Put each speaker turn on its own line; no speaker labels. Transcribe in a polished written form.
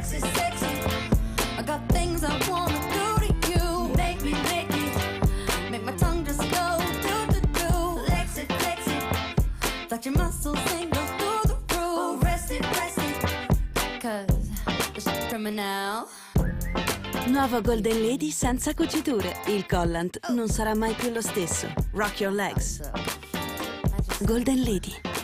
sexy, sexy. I got things I wanna do to you. Make me, make my tongue just go do. Flexy, flexy, let your muscles sing go through the roof. Oh, rest it, 'cause it's criminal.
Nuovo Golden Lady senza cuciture. Il collant non sarà mai più lo stesso. Rock your legs. Golden Lady.